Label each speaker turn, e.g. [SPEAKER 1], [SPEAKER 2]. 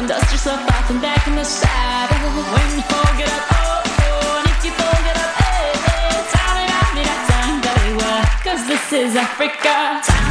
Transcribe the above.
[SPEAKER 1] dust yourself off and back in the saddle. When you fold it up, oh, oh, and if you fold it up, eh, eh, time, 'cause this is Africa time.